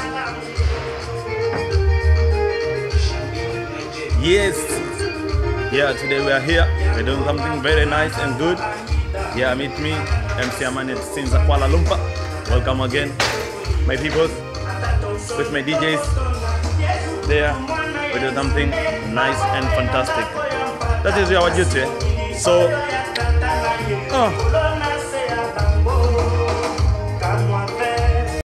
Yes. Yeah, today we are here. We're doing something very nice and good. Yeah, meet me, MC Amanet since Kuala Lumpur. Welcome again, my people, with my DJs. There, we do something nice and fantastic. That is our duty. So,